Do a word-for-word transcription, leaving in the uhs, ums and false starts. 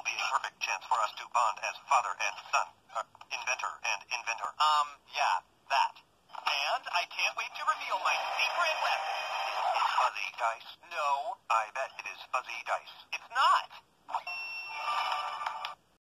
be a perfect chance for us to bond as father and son. Uh, inventor and inventor. Um, yeah, that. And I can't wait to reveal my secret weapon. Is fuzzy dice? No. I bet it is fuzzy dice. It's not